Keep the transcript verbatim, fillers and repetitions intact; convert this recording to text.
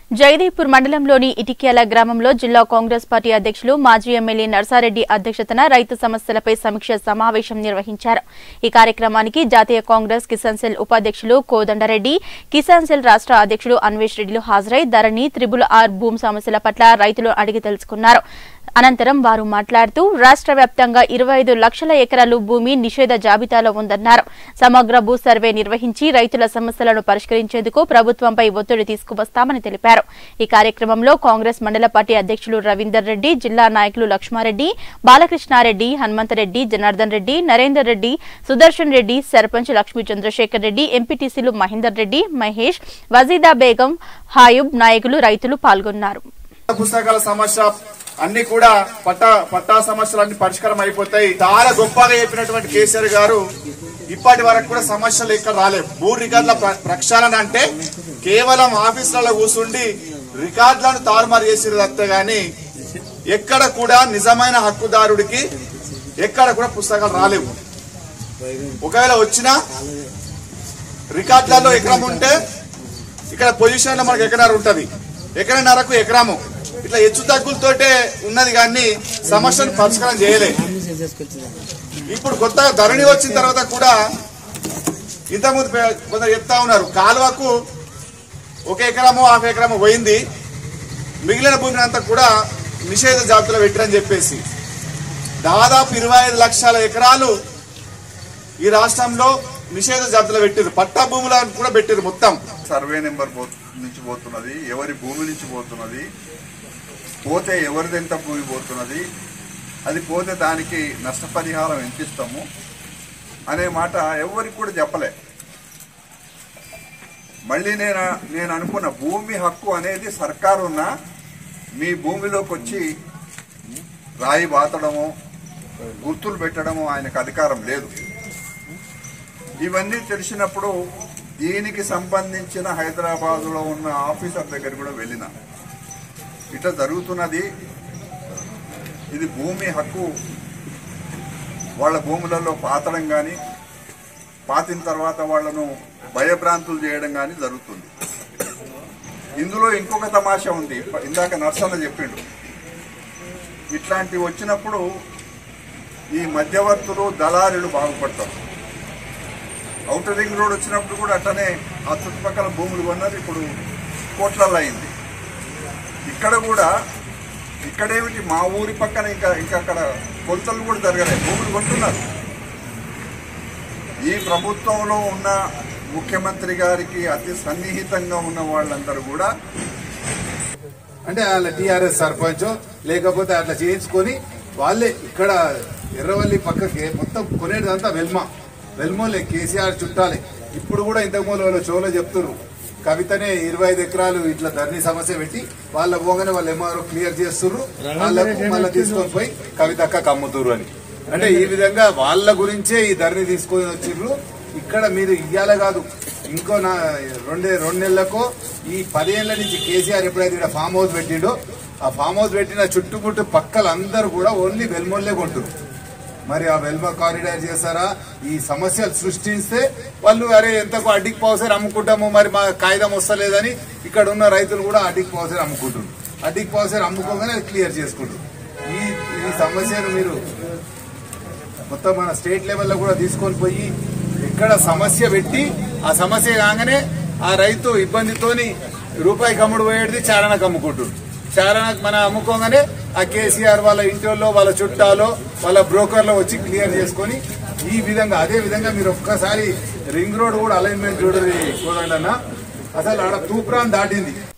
జయదేవ్పూర్ మండలంలోని ఇటిక్యాల గ్రామంలో జిల్లా కాంగ్రెస్ పార్టీ అధ్యక్షులు మాజీ ఎమ్మెల్యే నర్సారెడ్డి అధ్యక్షతన రైతు సమస్యలపై సమీక్ష సమావేశం నిర్వహించారు। ఈ కార్యక్రమానికి జాతీయ కాంగ్రెస్ కిసాన్ సెల్ ఉపాధ్యక్షులు కోదండరెడ్డి, కిసాన్ సెల్ రాష్ట్ర అధ్యక్షులు అన్వేష్ రెడ్డిలు హాజరై ధరణి త్రిబుల్ ఆర్ భూమి సమస్యల పట్ల రైతులు అడిగి తెలుసుకున్నారు। అనంతరం వారు మాట్లాడుతూ రాష్ట్ర వ్యాప్తంగా ఇరవై ఐదు లక్షల ఎకరాలు భూమి నిషేధ జాబితాలో ఉందన్నారు। సమగ్ర భూ సర్వే నిర్వహించి రైతుల సమస్యలను పరిష్కరించేందుకు ప్రభుత్వంపై ఒత్తిడి తీసుకువస్తామని తెలిపారు। ఈ కార్యక్రమంలో కాంగ్రెస్ మండల పార్టీ అధ్యక్షులు రవీందర్ రెడ్డి, జిల్లా నాయకులు లక్ష్మారెడ్డి, బాలకృష్ణారెడ్డి, హనుమంతరెడ్డి, జనార్దన్ రెడ్డి, నరేందర్ రెడ్డి, సుదర్శన్ రెడ్డి, సర్పంచ్ లక్ష్మీ చంద్రశేఖర్ రెడ్డి, ఎంపీటీసీలు మహేందర్ రెడ్డి, మహేష్, వజీదా బేగం, హాయూబ్ నాయకులు రైతులు పాల్గొన్నారు। పుస్తకాల సమస్య అన్ని కూడా పట్టా పట్టా సమస్యలన్నీ పరిష్కారం అయిపోతాయి। చాలా గొప్పగా చెప్పినటువంటి కేసీఆర్ గారు ఇప్పటి వరకు కూడా సమస్యలు ఇక్కడ రాలేవు। భూ రికార్డుల ప్రక్షాళన అంటే కేవలం ఆఫీసులలో కూర్చుండి రికార్డులను తారుమారు చేసేది తప్ప గాని ఎక్కడ కూడా నిజమైన హక్కుదారుడికి ఎక్కడ కూడా పుస్తకాలు రాలేవు। ఒకవేళ వచ్చినా రికార్డులలో ఎకరం ఉంటే ఇక్కడ పొజిషన్ లో మనకు ఎకరాలు ఉంటది, ఎకరన్నరకు ఎకరాము ఇట్లా హెచ్చు తగ్గులతోటే ఉన్నది కానీ సమస్యను పరిష్కారం చేయలేదు। ఇప్పుడు కొత్తగా ధరణి వచ్చిన తర్వాత కూడా ఇంతకుముందు కొందరు చెప్తా ఉన్నారు కాలువకు ఒక ఎకరము హాఫ్ ఎకరము పోయింది, మిగిలిన భూమిని అంతా కూడా నిషేధ జాబితాలో పెట్టారని చెప్పేసి దాదాపు ఇరవై ఐదు లక్షల ఎకరాలు ఈ రాష్ట్రంలో నిషేధ జాబితాలో పెట్టారు। పట్టా భూములను కూడా పెట్టారు। మొత్తం సర్వే నెంబర్ నుంచి పోతున్నది, ఎవరి భూమి నుంచి పోతున్నది, పోతే ఎవరిది ఎంత భూమి పోతున్నది, అది పోతే దానికి నష్టపరిహారం ఎంత ఇస్తాము అనే మాట ఎవరికి కూడా చెప్పలే। మళ్ళీ నేను నేను అనుకున్న భూమి హక్కు అనేది సర్కారున్న మీ భూమిలోకి వచ్చి రాయి బాతడము, గుర్తులు పెట్టడము ఆయనకు అధికారం లేదు। ఇవన్నీ తెలిసినప్పుడు దీనికి సంబంధించిన హైదరాబాద్లో ఉన్న ఆఫీసర్ దగ్గర కూడా వెళ్ళిన ఇట్లా జరుగుతున్నది, ఇది భూమి హక్కు వాళ్ళ భూములలో పాతడం కానీ పాతిన తర్వాత వాళ్లను భయభ్రాంతులు చేయడం కానీ జరుగుతుంది। ఇందులో ఇంకొక తమాషా ఉంది, ఇందాక నర్సన్న చెప్పిండు, ఇట్లాంటివి వచ్చినప్పుడు ఈ మధ్యవర్తులు దళారులు బాగుపడతారు। ఔటర్ రింగ్ రోడ్ వచ్చినప్పుడు కూడా అట్లనే ఆ చుట్టుపక్కల భూములు కొన్నారు, ఇప్పుడు కోట్లల్లో అయింది। ఇక్కడ కూడా ఇక్కడేమిటి మా ఊరి పక్కన ఇంకా ఇంకా అక్కడ కొలతలు కూడా జరగలేదు, భూములు కొంటున్నారు। ఈ ప్రభుత్వంలో ఉన్న ముఖ్యమంత్రి గారికి అతి సన్నిహితంగా ఉన్న వాళ్ళందరూ కూడా అంటే వాళ్ళ టీఆర్ఎస్ సర్పంచ్ లేకపోతే అట్లా చేయించుకొని వాళ్ళే ఇక్కడ ఎర్రవల్లి పక్కకి మొత్తం కొనేదంతా వెల్మా వెల్మోలే కేసీఆర్ చుట్టాలే। ఇప్పుడు కూడా ఇంతకు ముందు వాళ్ళ షోలో చెప్తున్నారు కవితనే ఇరవై ఐదు ఎకరాలు ఇట్లా ధరణి సమస్య పెట్టి వాళ్ళ పోగానే వాళ్ళు ఎంఆర్ఓ క్లియర్ చేస్తుర్రు, వాళ్ళకు మళ్ళీ తీసుకొని పోయి కవితక్క అమ్ముతుర్రు అని। అంటే ఈ విధంగా వాళ్ళ గురించే ఈ ధరణి తీసుకొని వచ్చిర్రు। ఇక్కడ మీరు ఇయ్యాల కాదు ఇంకో నా రెండే రెండు నెలలకు ఈ పదేళ్ల నుంచి కేసీఆర్ ఎప్పుడైతే ఇక్కడ ఫామ్ హౌస్ పెట్టిండో ఆ ఫామ్ హౌస్ పెట్టిన చుట్టుముట్టు పక్కలందరూ కూడా ఓన్లీ వెల్మోల్లే కొంటున్నారు। మరి ఆ వెల్మ కారిడార్ చేస్తారా, ఈ సమస్యలు సృష్టిస్తే వాళ్ళు అరే ఎంతకు అడ్డికి పౌసర్ అమ్ముకుంటాము, మరి మా కాగితం వస్తలేదని ఇక్కడ ఉన్న రైతులు కూడా అడ్డికి పౌసర్ అమ్ముకుంటారు। అడ్డికి పౌసర్ అమ్ముకోగానే క్లియర్ చేసుకుంటారు। ఈ ఈ సమస్యను మీరు మొత్తం మన స్టేట్ లెవెల్లో కూడా తీసుకొని పోయి ఇక్కడ సమస్య పెట్టి ఆ సమస్య కాగానే ఆ రైతు ఇబ్బందితోని రూపాయి కమ్ముడు పోయేది చారణకు అమ్ముకుంటారు। చారణకు మన అమ్ముకోగానే ఆ కేసీఆర్ వాళ్ళ ఇంటిలో వాళ్ళ చుట్టాలో వాళ్ళ బ్రోకర్లో వచ్చి క్లియర్ చేసుకొని ఈ విధంగా అదే విధంగా మీరు ఒక్కసారి రింగ్ రోడ్ కూడా అలైన్మెంట్ చూడండి చూడండి అన్న, అసలు ఆడ తూప్రాన్ దాటింది।